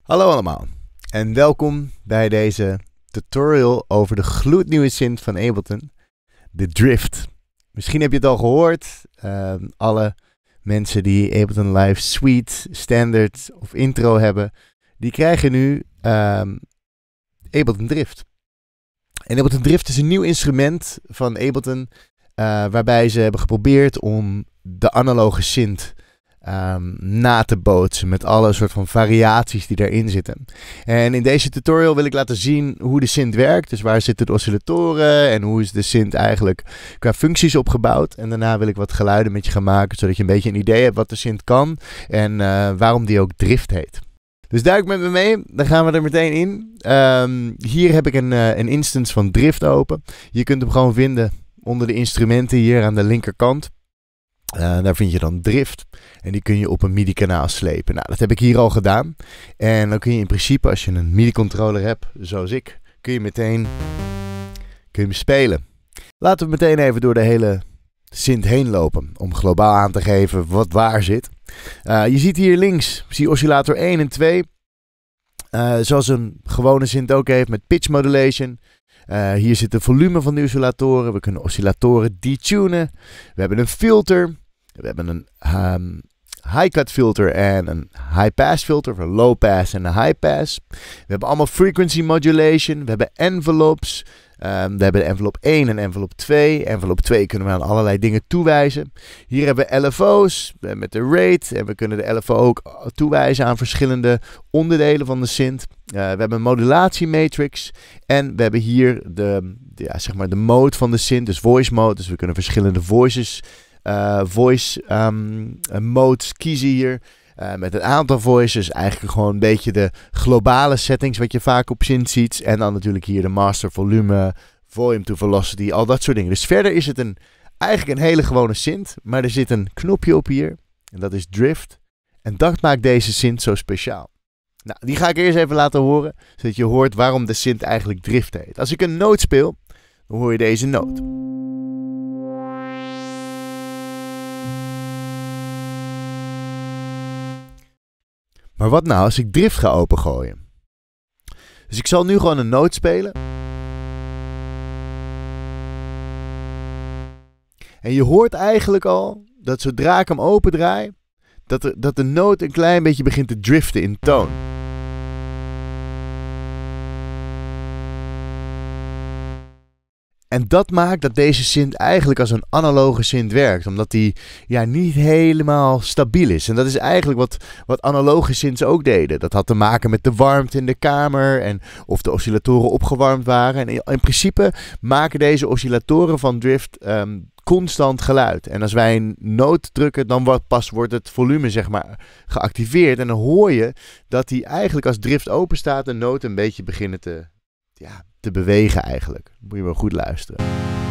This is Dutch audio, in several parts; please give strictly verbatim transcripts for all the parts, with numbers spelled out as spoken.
Hallo allemaal en welkom bij deze tutorial over de gloednieuwe synth van Ableton, de Drift. Misschien heb je het al gehoord, uh, alle mensen die Ableton Live Suite, Standard of Intro hebben, die krijgen nu uh, Ableton Drift. En Ableton Drift is een nieuw instrument van Ableton, uh, waarbij ze hebben geprobeerd om de analoge synth Um, na te bootsen met alle soort van variaties die daarin zitten. En in deze tutorial wil ik laten zien hoe de synth werkt. Dus waar zitten de oscillatoren en hoe is de synth eigenlijk qua functies opgebouwd. En daarna wil ik wat geluiden met je gaan maken, zodat je een beetje een idee hebt wat de synth kan en uh, waarom die ook Drift heet. Dus duik met me mee, dan gaan we er meteen in. Um, hier heb ik een, uh, een instance van Drift open. Je kunt hem gewoon vinden onder de instrumenten hier aan de linkerkant. Uh, daar vind je dan Drift en die kun je op een MIDI kanaal slepen. Nou, dat heb ik hier al gedaan. En dan kun je in principe, als je een MIDI controller hebt, zoals ik, kun je meteen kun je hem spelen. Laten we meteen even door de hele synth heen lopen, om globaal aan te geven wat waar zit. Uh, je ziet hier links, zie je oscillator één en twee. Uh, zoals een gewone synth ook heeft met pitch modulation. Uh, hier zit het volume van de oscillatoren. We kunnen oscillatoren detunen. We hebben een filter. We hebben een um, high-cut filter en een high-pass filter. Een low-pass en een high-pass. We hebben allemaal frequency modulation. We hebben envelopes. Um, we hebben envelop één en envelop twee. Envelop twee kunnen we aan allerlei dingen toewijzen. Hier hebben we L F O's met de rate. En we kunnen de L F O ook toewijzen aan verschillende onderdelen van de synth. Uh, we hebben een modulatiematrix. En we hebben hier de, de, ja, zeg maar de mode van de synth. Dus voice mode. Dus we kunnen verschillende voices, uh, voice um, modes kiezen hier. Uh, met een aantal voices, eigenlijk gewoon een beetje de globale settings wat je vaak op synth ziet. En dan natuurlijk hier de master, volume, volume to velocity, al dat soort dingen. Dus verder is het een, eigenlijk een hele gewone synth, maar er zit een knopje op hier. En dat is Drift. En dat maakt deze synth zo speciaal. Nou, die ga ik eerst even laten horen, zodat je hoort waarom de synth eigenlijk Drift heet. Als ik een noot speel, dan hoor je deze noot. Maar wat nou als ik Drift ga opengooien? Dus ik zal nu gewoon een noot spelen. En je hoort eigenlijk al dat zodra ik hem opendraai, dat de, dat de noot een klein beetje begint te driften in toon. En dat maakt dat deze synth eigenlijk als een analoge synth werkt. Omdat die ja, niet helemaal stabiel is. En dat is eigenlijk wat, wat analoge synths ook deden. Dat had te maken met de warmte in de kamer. En of de oscillatoren opgewarmd waren. En in, in principe maken deze oscillatoren van Drift um, constant geluid. En als wij een noot drukken, dan wordt, pas wordt het volume zeg maar geactiveerd. En dan hoor je dat die eigenlijk als Drift open staat, de noten een beetje beginnen te... Ja, te bewegen eigenlijk. Moet je wel goed luisteren.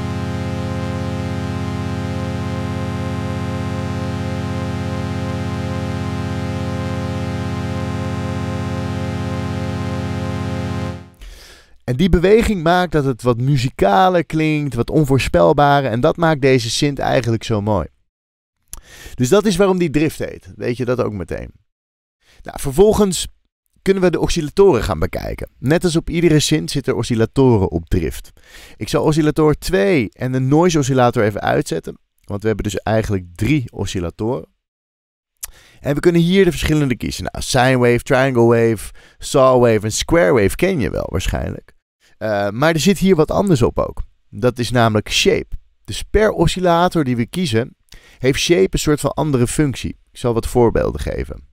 En die beweging maakt dat het wat muzikaler klinkt, wat onvoorspelbarer. En dat maakt deze synth eigenlijk zo mooi. Dus dat is waarom die Drift heet. Weet je dat ook meteen. Nou, vervolgens kunnen we de oscillatoren gaan bekijken. Net als op iedere synth zitten oscillatoren op Drift. Ik zal oscillator twee en de noise oscillator even uitzetten. Want we hebben dus eigenlijk drie oscillatoren. En we kunnen hier de verschillende kiezen. Nou, sine wave, triangle wave, saw wave en square wave ken je wel waarschijnlijk. Uh, maar er zit hier wat anders op ook. Dat is namelijk shape. Dus per oscillator die we kiezen, heeft shape een soort van andere functie. Ik zal wat voorbeelden geven.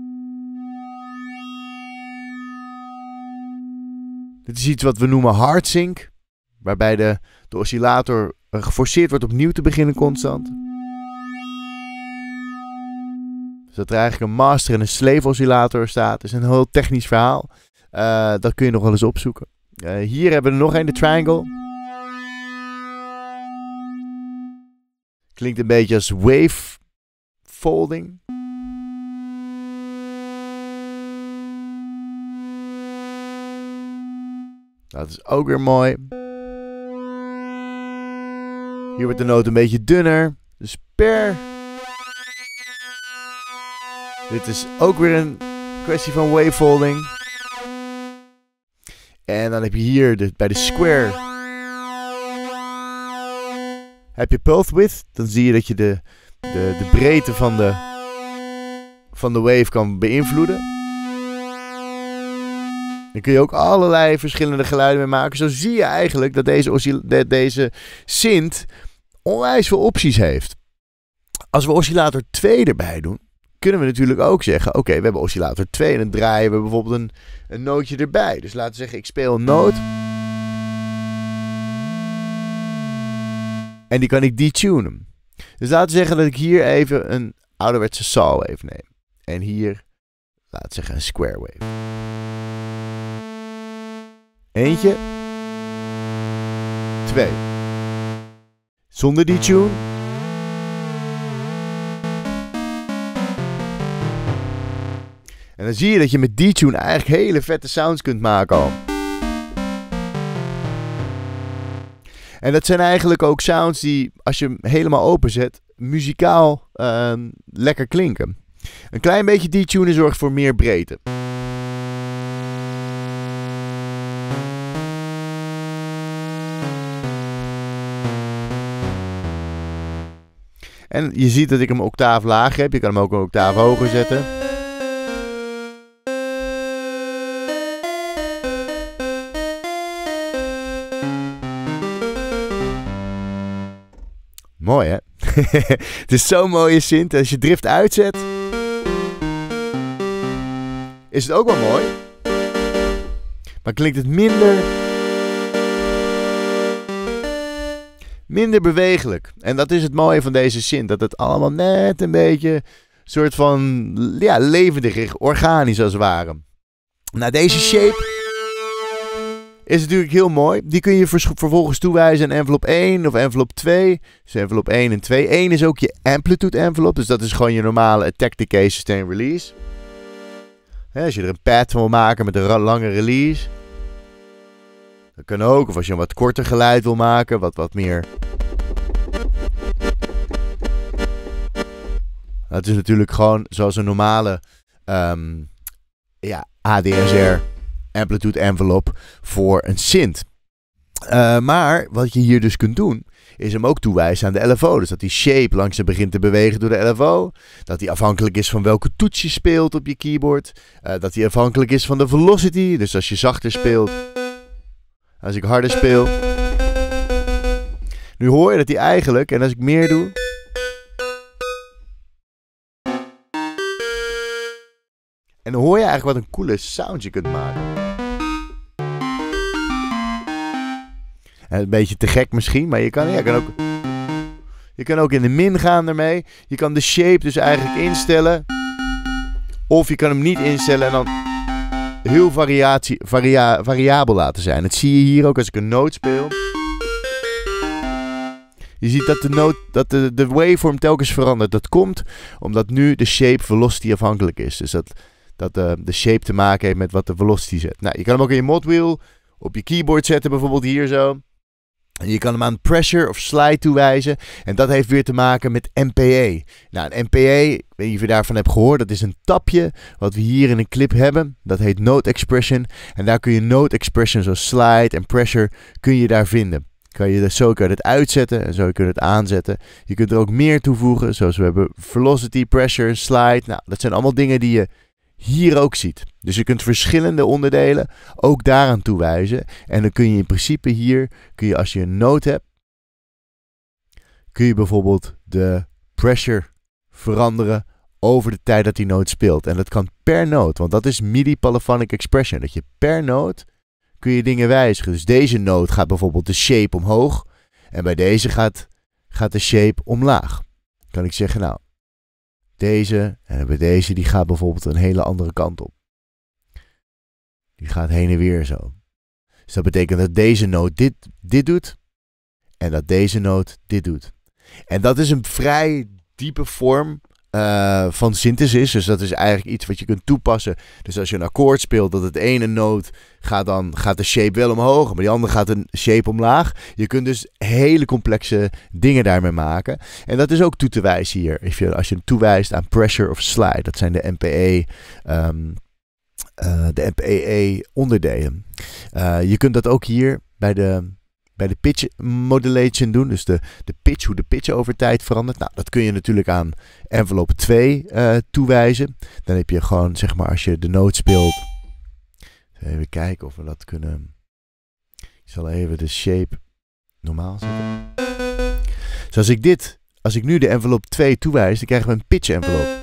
Dit is iets wat we noemen hard sync, waarbij de, de oscillator geforceerd wordt opnieuw te beginnen constant. Dus dat er eigenlijk een master en een slave oscillator staat. Dat is een heel technisch verhaal. Uh, dat kun je nog wel eens opzoeken. Uh, hier hebben we er nog een, de triangle. Klinkt een beetje als wave folding. Dat is ook weer mooi. Hier wordt de noot een beetje dunner. Dus per... Dit is ook weer een kwestie van wavefolding. En dan heb je hier de, bij de square heb je pulse width. Dan zie je dat je de, de, de breedte van de, van de wave kan beïnvloeden. Dan kun je ook allerlei verschillende geluiden mee maken. Zo zie je eigenlijk dat deze, de, deze synth onwijs veel opties heeft. Als we oscillator twee erbij doen, kunnen we natuurlijk ook zeggen, oké, okay, we hebben oscillator twee en dan draaien we bijvoorbeeld een, een nootje erbij. Dus laten we zeggen, ik speel een noot. En die kan ik detunen. Dus laten we zeggen dat ik hier even een ouderwetse saw wave neem. En hier, laten we zeggen, een square wave. Eentje. Twee. Zonder detune. En dan zie je dat je met detune eigenlijk hele vette sounds kunt maken al. En dat zijn eigenlijk ook sounds die, als je hem helemaal openzet, muzikaal uh, lekker klinken. Een klein beetje detunen zorgt voor meer breedte. En je ziet dat ik hem een octaaf lager heb. Je kan hem ook een octaaf hoger zetten. Mooi hè? Het is zo'n mooie synth. Als je drift uitzet, is het ook wel mooi. Maar klinkt het minder... Minder bewegelijk. En dat is het mooie van deze synth. Dat het allemaal net een beetje... soort van... ja, levendig, organisch als het ware. Nou, deze shape... is natuurlijk heel mooi. Die kun je vervolgens toewijzen aan envelop één of envelop twee. Dus envelop één en twee. één is ook je amplitude envelop. Dus dat is gewoon je normale attack, decay, sustain, release. He, als je er een pad van wil maken met een lange release. Dat kan ook. Of als je een wat korter geluid wil maken. Wat, wat meer... Dat is natuurlijk gewoon zoals een normale um, ja, A D S R amplitude envelope voor een synth. Uh, maar wat je hier dus kunt doen, is hem ook toewijzen aan de L F O. Dus dat die shape langzaam begint te bewegen door de L F O. Dat die afhankelijk is van welke toets je speelt op je keyboard. Uh, dat die afhankelijk is van de velocity. Dus als je zachter speelt, als ik harder speel. Nu hoor je dat hij eigenlijk, en als ik meer doe... En dan hoor je eigenlijk wat een coole sound je kunt maken. En een beetje te gek misschien, maar je kan, ja, kan ook... Je kan ook in de min gaan ermee. Je kan de shape dus eigenlijk instellen. Of je kan hem niet instellen en dan heel variatie, varia, variabel laten zijn. Dat zie je hier ook als ik een noot speel. Je ziet dat de, noot, dat de, de waveform telkens verandert. Dat komt omdat nu de shape velocity afhankelijk is. Dus dat, dat uh, de shape te maken heeft met wat de velocity zet. Nou, je kan hem ook in je mod wheel op je keyboard zetten, bijvoorbeeld hier zo. En je kan hem aan pressure of slide toewijzen. En dat heeft weer te maken met M P A. Nou, een M P A, ik weet niet of je daarvan hebt gehoord. Dat is een tapje wat we hier in een clip hebben. Dat heet Note Expression. En daar kun je Note Expression zoals slide en pressure kun je daar vinden. Kan je, zo kun je het uitzetten en zo kun je het aanzetten. Je kunt er ook meer toevoegen. Zoals we hebben velocity, pressure, slide. Nou, dat zijn allemaal dingen die je hier ook ziet. Dus je kunt verschillende onderdelen ook daaraan toewijzen. En dan kun je in principe hier, kun je als je een noot hebt, kun je bijvoorbeeld de pressure veranderen over de tijd dat die noot speelt. En dat kan per noot, want dat is MIDI Polyphonic Expression. Dat je per noot kun je dingen wijzigen. Dus deze noot gaat bijvoorbeeld de shape omhoog. En bij deze gaat, gaat de shape omlaag. Kan ik zeggen, nou, deze en bij deze die gaat bijvoorbeeld een hele andere kant op. Die gaat heen en weer zo. Dus dat betekent dat deze noot dit, dit doet. En dat deze noot dit doet. En dat is een vrij diepe vorm uh, van synthesis. Dus dat is eigenlijk iets wat je kunt toepassen. Dus als je een akkoord speelt, dat het ene noot gaat dan gaat de shape wel omhoog. Maar die andere gaat een shape omlaag. Je kunt dus hele complexe dingen daarmee maken. En dat is ook toe te wijzen hier. Als je, als je toewijst aan pressure of slide. Dat zijn de M P A... Um, Uh, de M P A onderdelen. Uh, je kunt dat ook hier bij de, bij de pitch modulation doen. Dus de, de pitch, hoe de pitch over tijd verandert. Nou, dat kun je natuurlijk aan envelop twee uh, toewijzen. Dan heb je gewoon, zeg maar, als je de noot speelt. Even kijken of we dat kunnen. Ik zal even de shape normaal zetten. Dus als ik dit, als ik nu de envelop twee toewijs, dan krijgen we een pitch envelop.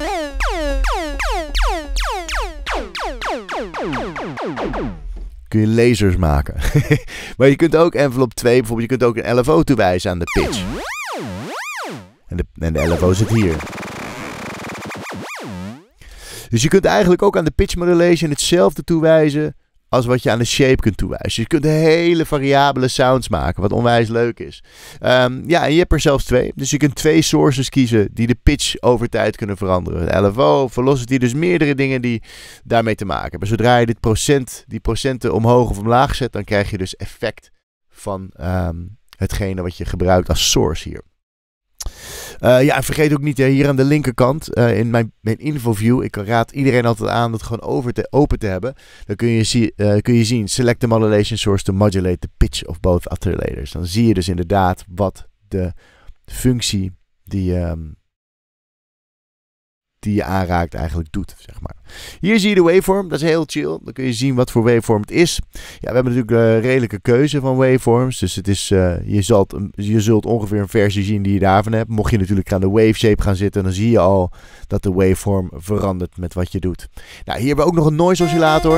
Kun je lasers maken. Maar je kunt ook envelop twee, bijvoorbeeld, je kunt ook een L F O toewijzen aan de pitch. En de, en de L F O zit hier. Dus je kunt eigenlijk ook aan de pitch modulation hetzelfde toewijzen als wat je aan de shape kunt toewijzen. Je kunt hele variabele sounds maken, wat onwijs leuk is. Um, ja, en je hebt er zelfs twee. Dus je kunt twee sources kiezen die de pitch over tijd kunnen veranderen. De L F O, velocity, dus meerdere dingen die daarmee te maken hebben. Zodra je dit procent, die procenten omhoog of omlaag zet, dan krijg je dus effect van um, hetgene wat je gebruikt als source hier. Uh, ja, en vergeet ook niet, hè, hier aan de linkerkant, uh, in mijn, mijn infoview, ik raad iedereen altijd aan dat gewoon over te, open te hebben. Dan kun je, zie, uh, kun je zien, select the modulation source to modulate the pitch of both oscillators. Dan zie je dus inderdaad wat de functie die, um, die je aanraakt eigenlijk doet, zeg maar. Hier zie je de waveform, dat is heel chill. Dan kun je zien wat voor waveform het is. Ja, we hebben natuurlijk een redelijke keuze van waveforms. Dus het is, uh, je, zult, je zult ongeveer een versie zien die je daarvan hebt. Mocht je natuurlijk aan de wave shape gaan zitten, dan zie je al dat de waveform verandert met wat je doet. Nou, hier hebben we ook nog een noise oscillator.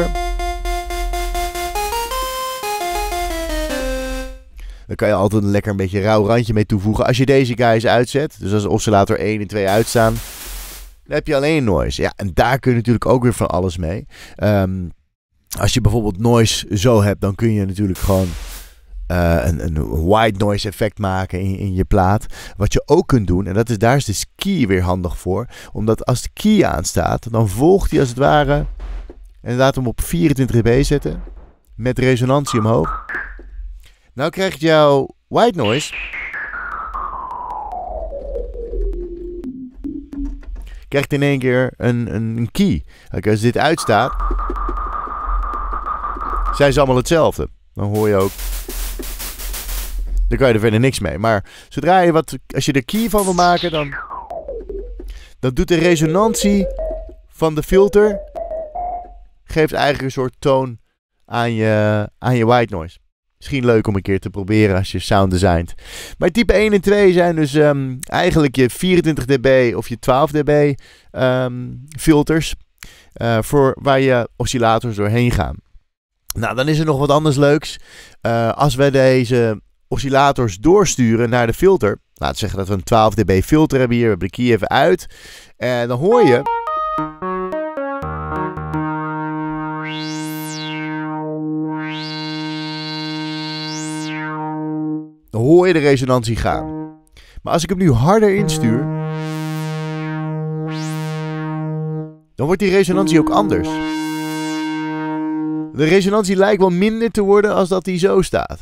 Dan kan je altijd een lekker een beetje rauw randje mee toevoegen. Als je deze guys uitzet, dus als oscillator één en twee uitstaan, dan heb je alleen noise. Ja, en daar kun je natuurlijk ook weer van alles mee. Um, als je bijvoorbeeld noise zo hebt, dan kun je natuurlijk gewoon uh, een, een white noise effect maken in, in je plaat. Wat je ook kunt doen, en dat is, daar is de key weer handig voor. Omdat als de key aanstaat, dan volgt hij als het ware. En laat hem op vierentwintig dB zetten. Met resonantie omhoog. Nou krijgt jouw white noise. Krijgt in één keer een, een, een key. Kijk, als dit uitstaat, zijn ze allemaal hetzelfde. Dan hoor je ook. Dan kan je er verder niks mee. Maar zodra je wat, als je er key van wil maken, dan, dan doet de resonantie van de filter, geeft eigenlijk een soort toon aan je, aan je white noise. Misschien leuk om een keer te proberen als je sound designt. Maar type één en twee zijn dus um, eigenlijk je vierentwintig dB of je twaalf dB um, filters. Uh, voor waar je oscillators doorheen gaan. Nou, dan is er nog wat anders leuks. Uh, als we deze oscillators doorsturen naar de filter. Laten we zeggen dat we een twaalf dB filter hebben hier. We hebben de key even uit. En dan hoor je. Dan hoor je de resonantie gaan. Maar als ik hem nu harder instuur, dan wordt die resonantie ook anders. De resonantie lijkt wel minder te worden als dat die zo staat.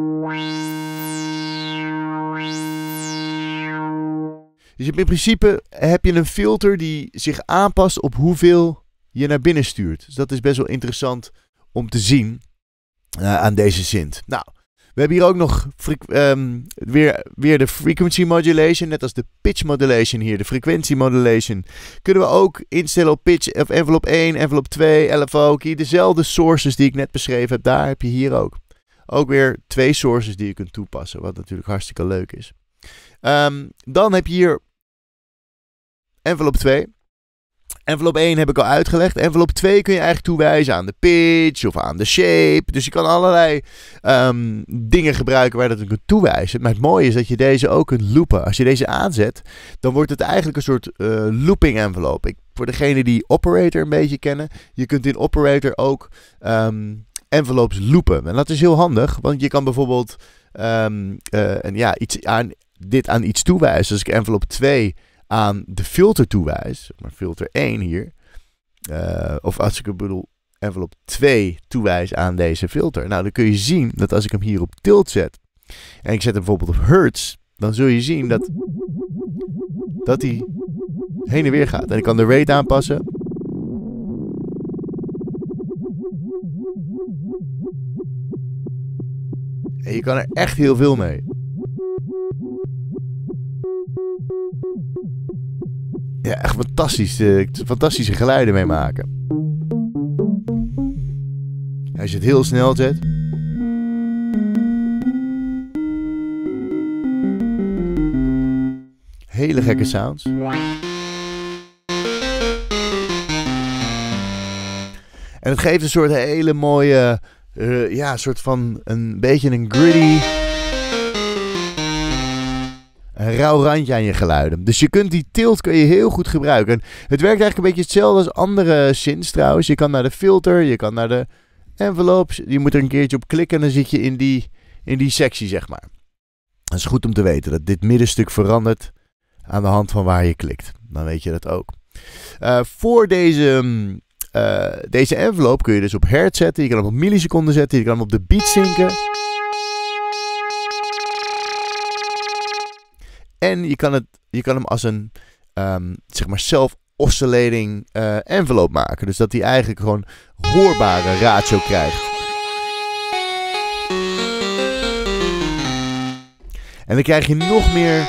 Dus in principe heb je een filter die zich aanpast op hoeveel je naar binnen stuurt. Dus dat is best wel interessant om te zien uh, aan deze synth. Nou, we hebben hier ook nog um, weer, weer de frequency modulation. Net als de pitch modulation hier, de frequentie modulation. Kunnen we ook instellen op pitch of envelop één, envelop twee, L F O. Key. Dezelfde sources die ik net beschreven heb, daar heb je hier ook. Ook weer twee sources die je kunt toepassen, wat natuurlijk hartstikke leuk is. Um, dan heb je hier envelop twee. Envelop één heb ik al uitgelegd. Envelop twee kun je eigenlijk toewijzen aan de pitch of aan de shape. Dus je kan allerlei um, dingen gebruiken waar je dat kunt toewijzen. Maar het mooie is dat je deze ook kunt loopen. Als je deze aanzet, dan wordt het eigenlijk een soort uh, looping envelope. Ik, voor degenen die Operator een beetje kennen. Je kunt in Operator ook um, envelopes loopen. En dat is heel handig, want je kan bijvoorbeeld um, uh, en ja, iets aan, dit aan iets toewijzen. Als ik envelop twee aan de filter toewijs, maar filter één hier, uh, of als ik het bedoel envelop twee toewijs aan deze filter, nou dan kun je zien dat als ik hem hier op tilt zet en ik zet hem bijvoorbeeld op hertz, dan zul je zien dat dat hij heen en weer gaat. En ik kan de rate aanpassen. En je kan er echt heel veel mee. Ja, echt fantastisch. Uh, fantastische geluiden mee maken. Als je het heel snel zet. Hele gekke sounds. En het geeft een soort hele mooie, uh, ja, soort van een beetje een gritty, een rauw randje aan je geluiden. Dus je kunt die tilt kun je heel goed gebruiken. En het werkt eigenlijk een beetje hetzelfde als andere synths trouwens. Je kan naar de filter, je kan naar de envelopes. Je moet er een keertje op klikken en dan zit je in die, in die sectie, zeg maar. Het is goed om te weten dat dit middenstuk verandert aan de hand van waar je klikt. Dan weet je dat ook. Uh, voor deze... Uh, deze envelop kun je dus op hertz zetten. Je kan hem op milliseconden zetten. Je kan hem op de beat zinken. En je kan, het, je kan hem als een um, zeg maar self-oscillating uh, envelop maken. Dus dat hij eigenlijk gewoon hoorbare ratio krijgt. En dan krijg je nog meer...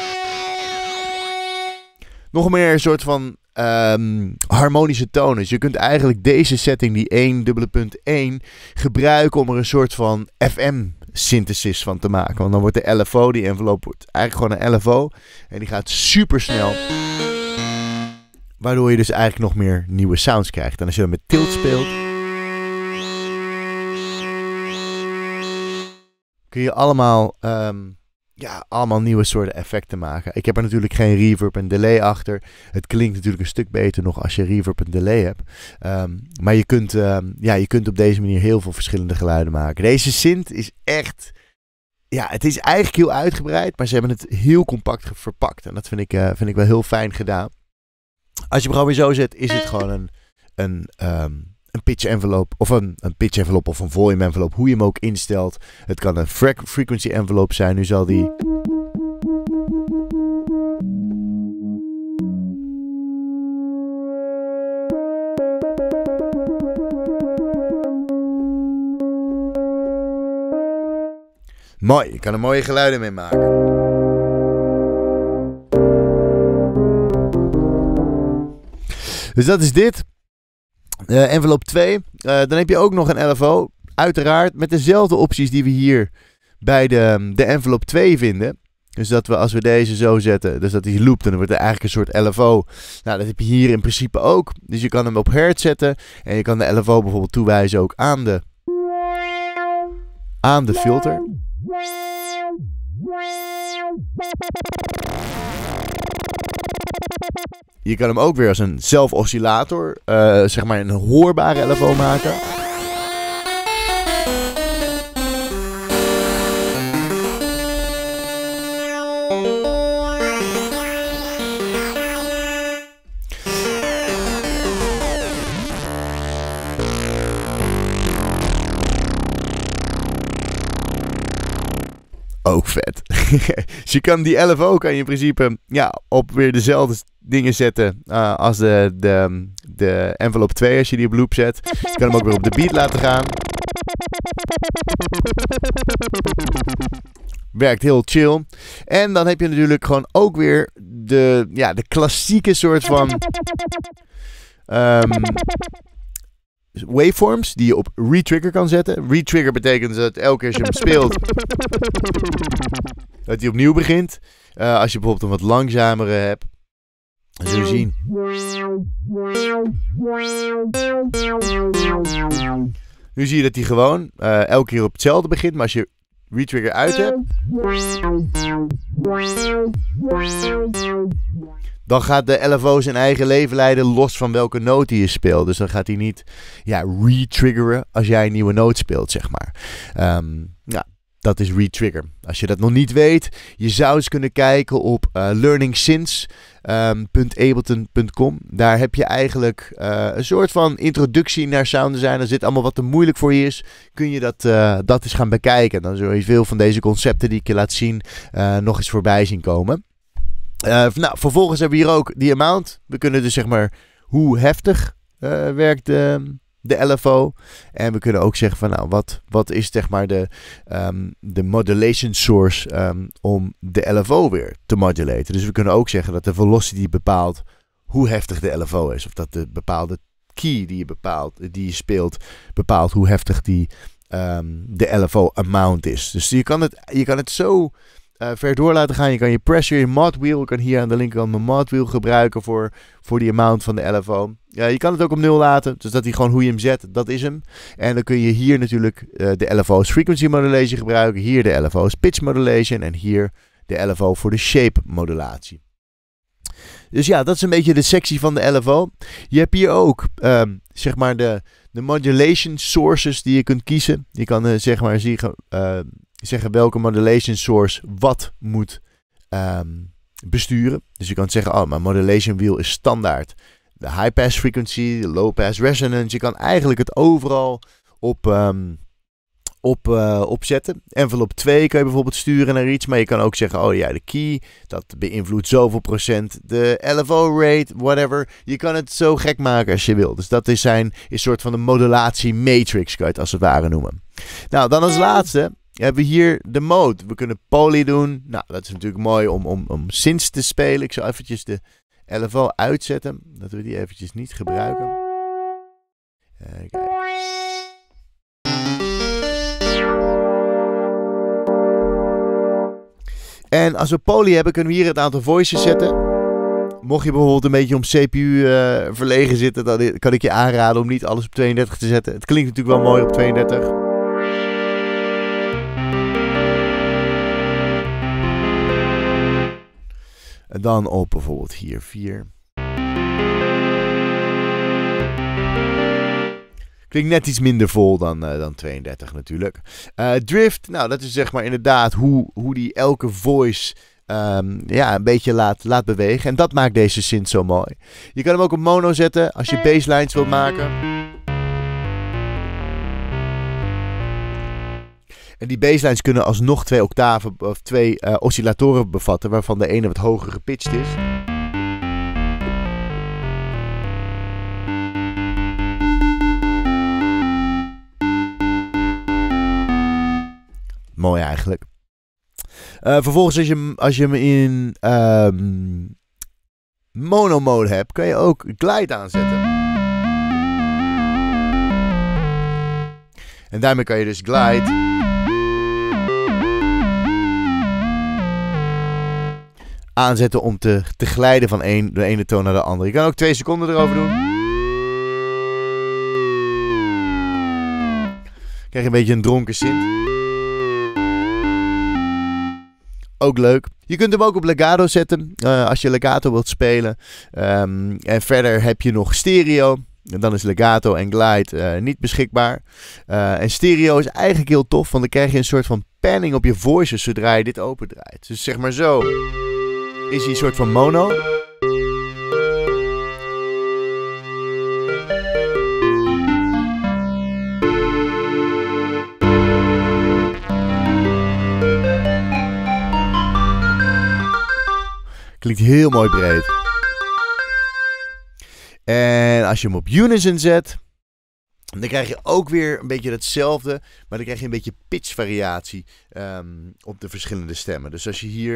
Nog meer een soort van um, harmonische tonen. Dus je kunt eigenlijk deze setting, die één dubbele punt één, gebruiken om er een soort van F M-synthesis van te maken. Want dan wordt de L F O, die envelop, wordt eigenlijk gewoon een L F O. En die gaat super snel. Waardoor je dus eigenlijk nog meer nieuwe sounds krijgt. En als je dan met tilt speelt, kun je allemaal... Um, Ja, allemaal nieuwe soorten effecten maken. Ik heb er natuurlijk geen reverb en delay achter. Het klinkt natuurlijk een stuk beter nog als je reverb en delay hebt. Um, maar je kunt, um, ja, je kunt op deze manier heel veel verschillende geluiden maken. Deze synth is echt... Ja, het is eigenlijk heel uitgebreid, maar ze hebben het heel compact verpakt. En dat vind ik, uh, vind ik wel heel fijn gedaan. Als je hem gewoon weer zo zet, is het gewoon een... een um, Een pitch envelop of een, een pitch envelop of een volume envelop, hoe je hem ook instelt. Het kan een fre- frequency envelop zijn. Nu zal die... Mooi, je kan er mooie geluiden mee maken. Dus dat is dit. Uh, envelop twee. Uh, dan heb je ook nog een L F O. Uiteraard met dezelfde opties die we hier bij de, de envelop twee vinden. Dus dat we als we deze zo zetten, dus dat die loopt, dan wordt er eigenlijk een soort L F O. Nou, dat heb je hier in principe ook. Dus je kan hem op hertz zetten. En je kan de L F O bijvoorbeeld toewijzen ook aan de, aan de filter. Je kan hem ook weer als een zelf-oscillator, uh, zeg maar een hoorbare L F O maken. Ook vet. Dus je kan die L F O kan je in principe ja, op weer dezelfde dingen zetten uh, als de, de, de envelop twee als je die op loop zet. Je kan hem ook weer op de beat laten gaan. Werkt heel chill. En dan heb je natuurlijk gewoon ook weer de, ja, de klassieke soort van... Um, waveforms die je op retrigger kan zetten. Retrigger betekent dat elke keer als je hem speelt, dat hij opnieuw begint. Uh, als je bijvoorbeeld een wat langzamere hebt, dan zul je zien. Nu zie je dat hij gewoon uh, elke keer op hetzelfde begint, maar als je retrigger uit hebt, dan gaat de L F O zijn eigen leven leiden los van welke noot hij je speelt. Dus dan gaat hij niet ja, retriggeren als jij een nieuwe noot speelt, zeg maar. Um, ja, dat is retrigger. Als je dat nog niet weet, je zou eens kunnen kijken op uh, learning synths punt ableton punt com. Daar heb je eigenlijk uh, een soort van introductie naar sound design. Als dit allemaal wat te moeilijk voor je is, kun je dat, uh, dat eens gaan bekijken. Dan zul je veel van deze concepten die ik je laat zien uh, nog eens voorbij zien komen. Uh, nou, vervolgens hebben we hier ook die amount. We kunnen dus zeg maar hoe heftig uh, werkt de, de L F O. En we kunnen ook zeggen van nou, wat, wat is zeg maar de, um, de modulation source um, om de L F O weer te modulaten. Dus we kunnen ook zeggen dat de velocity bepaalt hoe heftig de L F O is. Of dat de bepaalde key die je, bepaalt, die je speelt bepaalt hoe heftig die, um, de L F O amount is. Dus je kan het, je kan het zo uh, ver door laten gaan. Je kan je pressure, je mod wheel, ik kan hier aan de linkerkant mijn mod wheel gebruiken voor, voor die amount van de L F O. Ja, je kan het ook op nul laten, dus dat hij gewoon hoe je hem zet, dat is hem. En dan kun je hier natuurlijk uh, de L F O's frequency modulation gebruiken, hier de L F O's pitch modulation en hier de L F O voor de shape modulatie. Dus ja, dat is een beetje de sectie van de L F O. Je hebt hier ook um, zeg maar de, de modulation sources die je kunt kiezen. Je kan uh, zeg maar zeggen, uh, zeggen welke modulation source wat moet um, besturen. Dus je kan zeggen, oh, mijn modulation wheel is standaard de high pass frequency, de low pass resonance. Je kan eigenlijk het overal op, um, op, uh, opzetten. Envelop twee kan je bijvoorbeeld sturen naar iets. Maar je kan ook zeggen, oh ja, de key, dat beïnvloedt zoveel procent. De L F O rate, whatever. Je kan het zo gek maken als je wil. Dus dat is zijn is een soort van een modulatie matrix, kan je het als het ware noemen. Nou, dan als laatste hebben we hier de mode. We kunnen poly doen. Nou, dat is natuurlijk mooi om, om, om synths te spelen. Ik zal eventjes de L F O uitzetten, dat we die eventjes niet gebruiken. Uh, kijk. En als we poly hebben, kunnen we hier het aantal voices zetten. Mocht je bijvoorbeeld een beetje om C P U uh, verlegen zitten, dan kan ik je aanraden om niet alles op tweeëndertig te zetten. Het klinkt natuurlijk wel mooi op tweeëndertig. En dan op bijvoorbeeld hier vier. Klinkt net iets minder vol dan, uh, dan tweeëndertig natuurlijk. Uh, drift, nou dat is zeg maar inderdaad hoe, hoe die elke voice um, ja, een beetje laat, laat bewegen. En dat maakt deze synth zo mooi. Je kan hem ook op mono zetten als je basslines wilt maken. En die basslines kunnen alsnog twee octaven of twee uh, oscillatoren bevatten, waarvan de ene wat hoger gepitcht is. Mooi eigenlijk. Uh, vervolgens als je, als je hem in um, mono mode hebt, kan je ook glide aanzetten. En daarmee kan je dus glide aanzetten om te, te glijden van een, de ene toon naar de andere. Je kan ook twee seconden erover doen. Krijg je een beetje een dronken synth. Ook leuk. Je kunt hem ook op legato zetten. Uh, als je legato wilt spelen. Um, en verder heb je nog stereo. En dan is legato en glide uh, niet beschikbaar. Uh, en stereo is eigenlijk heel tof. Want dan krijg je een soort van panning op je voices zodra je dit opendraait. Dus zeg maar zo is hij een soort van mono. Klinkt heel mooi breed. En als je hem op unison zet, dan krijg je ook weer een beetje hetzelfde, maar dan krijg je een beetje pitch variatie um, op de verschillende stemmen. Dus als je hier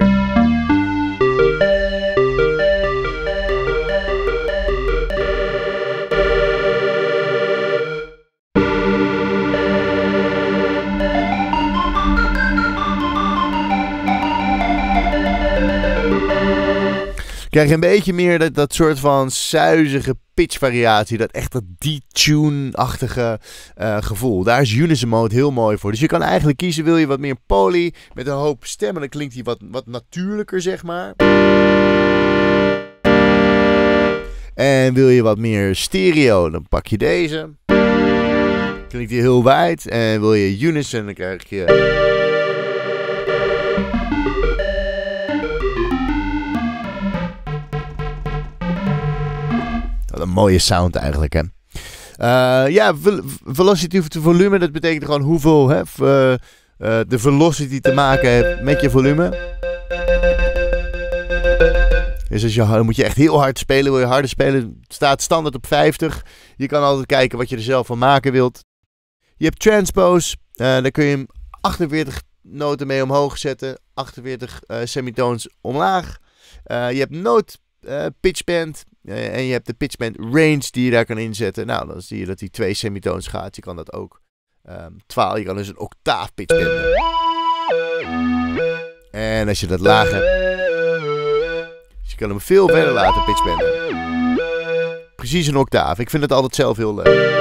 krijg je een beetje meer dat, dat soort van suizige pitchvariatie. Dat echt dat detune-achtige uh, gevoel. Daar is Unison Mode heel mooi voor. Dus je kan eigenlijk kiezen, wil je wat meer poly met een hoop stemmen. Dan klinkt hij wat, wat natuurlijker, zeg maar. En wil je wat meer stereo, dan pak je deze. Klinkt hij heel wijd. En wil je Unison, dan krijg je een mooie sound eigenlijk, hè. Uh, ja, velocity of volume, dat betekent gewoon hoeveel hè, uh, uh, de velocity te maken heeft met je volume. Dus als je, dan moet je echt heel hard spelen. Wil je harder spelen, staat standaard op vijftig. Je kan altijd kijken wat je er zelf van maken wilt. Je hebt transpose. Uh, daar kun je hem achtenveertig noten mee omhoog zetten. achtenveertig uh, semitones omlaag. Uh, je hebt note uh, pitchbend. Uh, en je hebt de pitchbend range die je daar kan inzetten. Nou, dan zie je dat die twee semitones gaat. Je kan dat ook um, twaalf. Je kan dus een octaaf pitchbenden. En als je dat laag hebt, dus je kan hem veel verder laten pitchbenden. Precies een octaaf. Ik vind het altijd zelf heel leuk.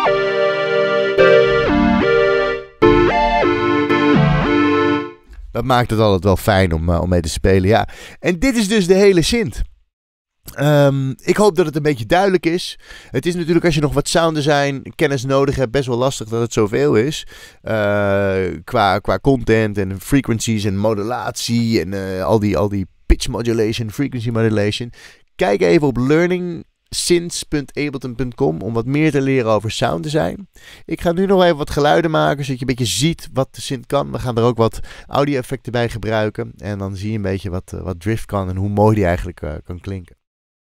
Dat maakt het altijd wel fijn om, uh, om mee te spelen. Ja. En dit is dus de hele synth. Um, ik hoop dat het een beetje duidelijk is. Het is natuurlijk, als je nog wat sound design kennis nodig hebt, best wel lastig dat het zoveel is. Uh, qua, qua content en frequencies en modulatie en uh, al, die, al die pitch modulation, frequency modulation. Kijk even op learning synths punt ableton punt com om wat meer te leren over sound design. Ik ga nu nog even wat geluiden maken, zodat je een beetje ziet wat de synth kan. We gaan er ook wat audio effecten bij gebruiken. En dan zie je een beetje wat, uh, wat drift kan en hoe mooi die eigenlijk uh, kan klinken.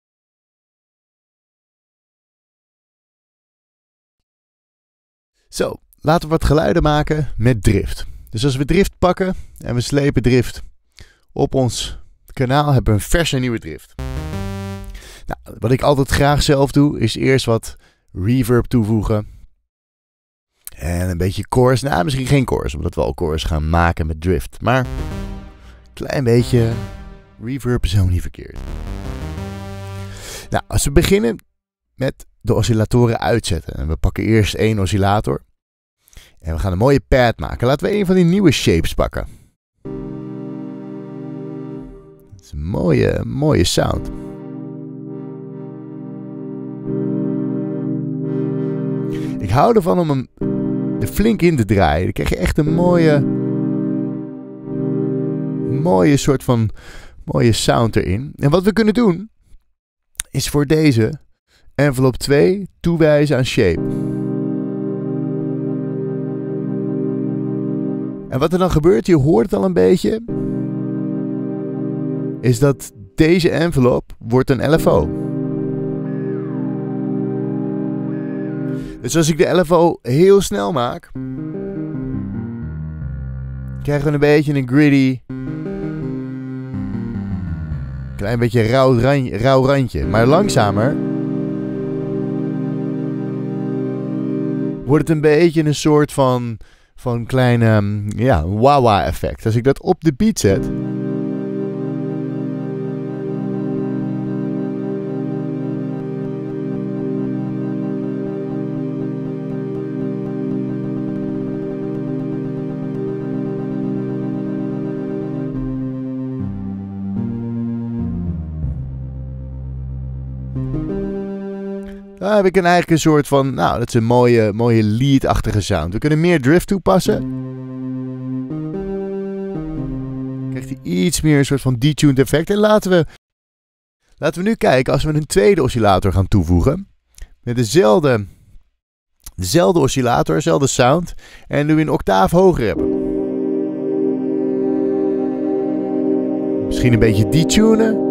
Zo, laten we wat geluiden maken met drift. Dus als we drift pakken en we slepen drift op ons kanaal, hebben we een verse nieuwe drift. Nou, wat ik altijd graag zelf doe, is eerst wat reverb toevoegen. En een beetje chorus. Nou, misschien geen chorus, omdat we al chorus gaan maken met drift. Maar een klein beetje reverb is helemaal niet verkeerd. Nou, als we beginnen met de oscillatoren uitzetten. En we pakken eerst één oscillator. En we gaan een mooie pad maken. Laten we een van die nieuwe shapes pakken. Dat is een mooie, mooie sound. Ik hou ervan om hem er flink in te draaien. Dan krijg je echt een mooie, mooie soort van mooie sound erin. En wat we kunnen doen, is voor deze envelop twee toewijzen aan shape. En wat er dan gebeurt, je hoort het al een beetje, is dat deze envelop wordt een L F O. Dus als ik de L F O heel snel maak, krijgen we een beetje een gritty, klein beetje rauw, randje, rauw randje. Maar langzamer wordt het een beetje een soort van, van kleine, ja, wah-wah effect. Als ik dat op de beat zet, dan heb ik een eigenlijk een soort van, nou, dat is een mooie, mooie lead-achtige sound. We kunnen meer drift toepassen. Dan krijgt hij iets meer een soort van detuned effect. En laten we, laten we nu kijken, als we een tweede oscillator gaan toevoegen. Met dezelfde, dezelfde oscillator, dezelfde sound. En nu een octaaf hoger hebben. Misschien een beetje detunen.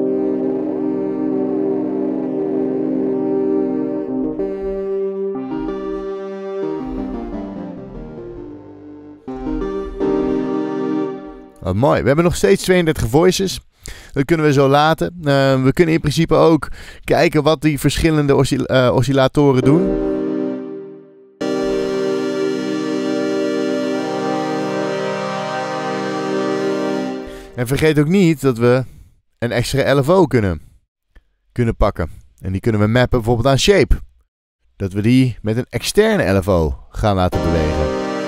Wat mooi. We hebben nog steeds tweeëndertig voices. Dat kunnen we zo laten. Uh, we kunnen in principe ook kijken wat die verschillende oscill uh, oscillatoren doen. En vergeet ook niet dat we een extra L F O kunnen, kunnen pakken. En die kunnen we mappen bijvoorbeeld aan shape. Dat we die met een externe L F O gaan laten bewegen.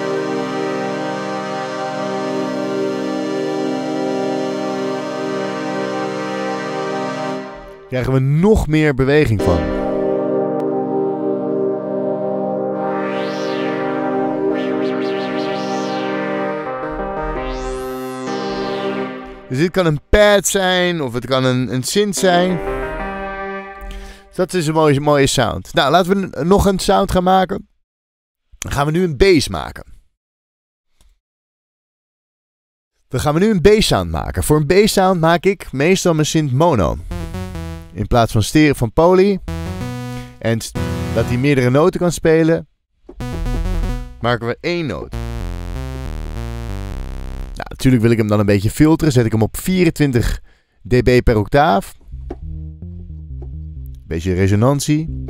Krijgen we nog meer beweging van. Dus dit kan een pad zijn of het kan een, een synth zijn. Dus dat is een mooie, mooie sound. Nou, laten we nog een sound gaan maken. Dan gaan we nu een bass maken. Dan gaan we nu een bass sound maken. Voor een bass sound maak ik meestal mijn synth mono. In plaats van stereo van poly. En dat hij meerdere noten kan spelen, maken we één noot. Nou, natuurlijk wil ik hem dan een beetje filteren. Zet ik hem op vierentwintig decibel per octaaf. Beetje resonantie.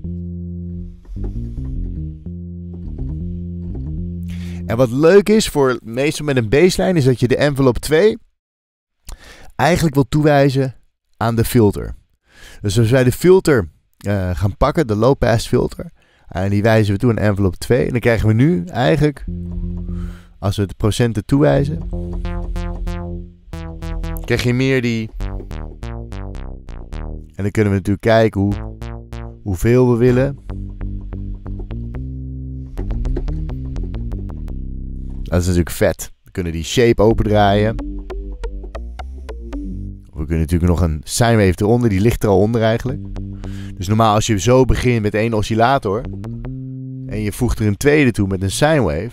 En wat leuk is voor meestal met een bassline is dat je de envelop twee eigenlijk wil toewijzen aan de filter. Dus als wij de filter uh, gaan pakken, de low pass filter, en die wijzen we toe aan envelop twee, en dan krijgen we nu eigenlijk, als we de procenten toewijzen, krijg je meer die. En dan kunnen we natuurlijk kijken hoe, hoeveel we willen. Dat is natuurlijk vet. We kunnen die shape opendraaien. We kunnen natuurlijk nog een sine wave eronder. Die ligt er al onder eigenlijk. Dus normaal als je zo begint met één oscillator. En je voegt er een tweede toe met een sine wave.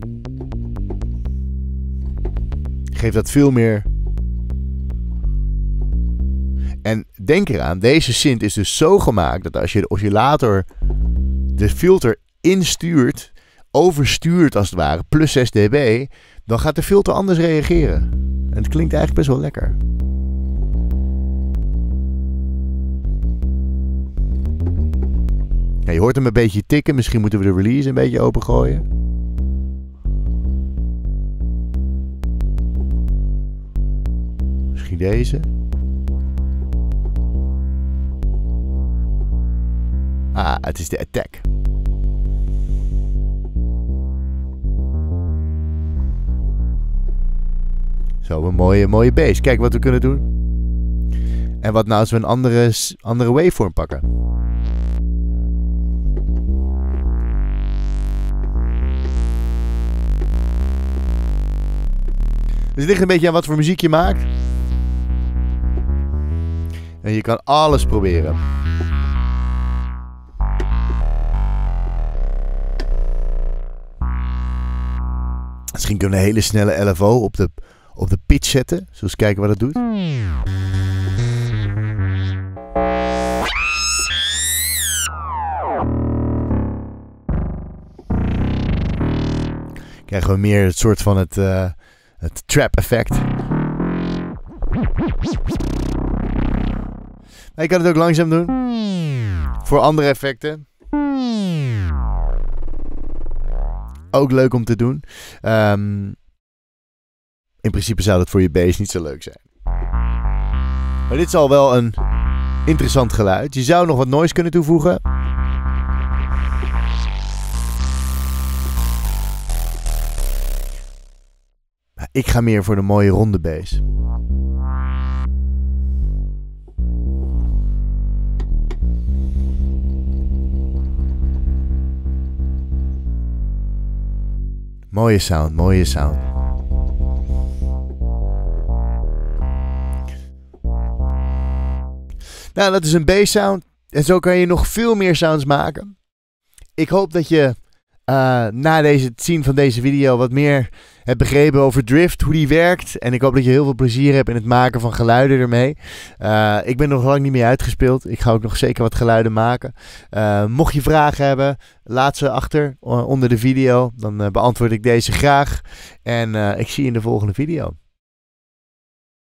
Geeft dat veel meer. En denk eraan. Deze synth is dus zo gemaakt. Dat als je de oscillator. De filter instuurt. Overstuurt als het ware. Plus zes decibel. Dan gaat de filter anders reageren. En het klinkt eigenlijk best wel lekker. Ja, je hoort hem een beetje tikken. Misschien moeten we de release een beetje opengooien. Misschien deze. Ah, het is de attack. Zo, een mooie, mooie bass. Kijk wat we kunnen doen. En wat nou als we een andere, andere waveform pakken. Dus het ligt een beetje aan wat voor muziek je maakt. En je kan alles proberen. Misschien kunnen we een hele snelle L F O op de, op de pitch zetten. Zullen we eens kijken wat het doet. Krijgen we meer het soort van het, uh, het trap effect. Maar je kan het ook langzaam doen. Voor andere effecten. Ook leuk om te doen. Um, in principe zou dat voor je bass niet zo leuk zijn. Maar dit is al wel een interessant geluid. Je zou nog wat noise kunnen toevoegen. Maar ik ga meer voor de mooie ronde bass. Mooie sound, mooie sound. Nou, dat is een bass sound. En zo kan je nog veel meer sounds maken. Ik hoop dat je uh, na deze, het zien van deze video wat meer hebt begrepen over drift, hoe die werkt. En ik hoop dat je heel veel plezier hebt in het maken van geluiden ermee. Uh, ik ben nog lang niet meer uitgespeeld. Ik ga ook nog zeker wat geluiden maken. Uh, mocht je vragen hebben, laat ze achter uh, onder de video. Dan uh, beantwoord ik deze graag. En uh, ik zie je in de volgende video.